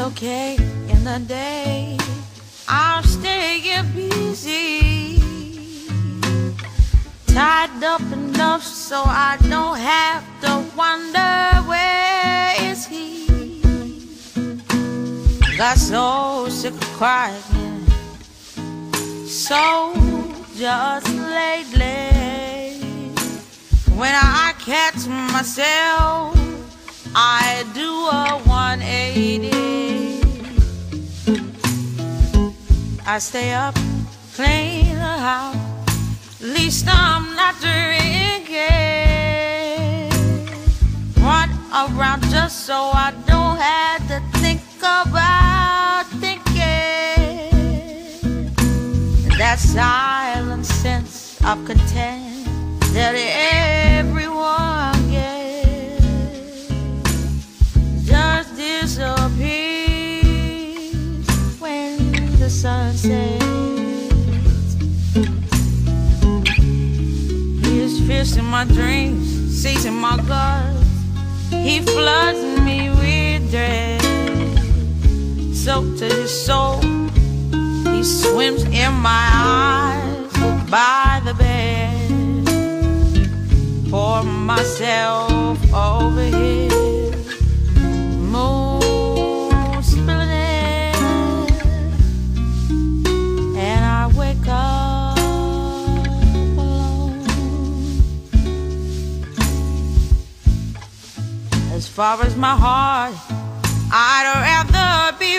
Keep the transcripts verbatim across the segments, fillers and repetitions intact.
okay in the day. I'm staying busy, tied up enough so I don't have to wonder where is he. Got so sick of crying, so just lately, when I catch myself, I do a one eighty. I stay up, clean the house, at least I'm not drinking. Run around just so I don't have to think about thinking. That silent sense of content that everyone gets just disappears when the sun sets. He is fierce in my dreams, seizing my guts. He floods me with dread, soaked to his soul. He swims in my eyes by the bed. Pour myself over here, moon splitting, and I wake up alone. As far as my heart, I'd rather be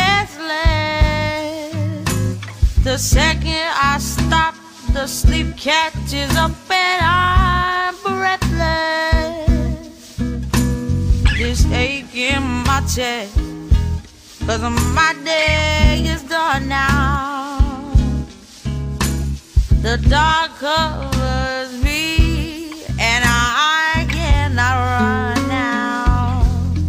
restless. The second I stop, the sleep catches up and I'm breathless. This ache in my chest, 'cause my day is done now. The dark covers me and I cannot run now.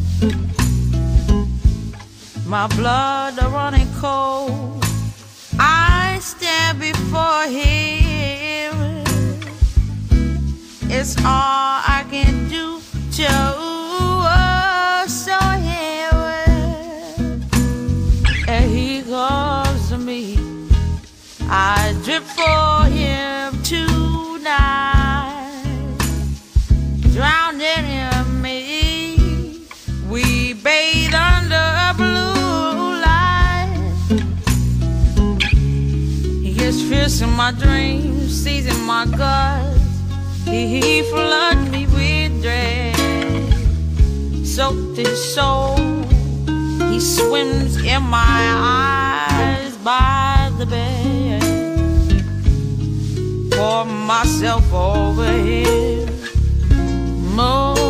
My blood is running cold, I stand before him. It's all I can do to show him. And he comes to me, I drip for him tonight, drowning in me. We bathe under a blue light. He gets fierce in my dreams, seizing my guts. He floods me with dread, soaked his soul. He swims in my eyes by the bed. Pour myself over here, more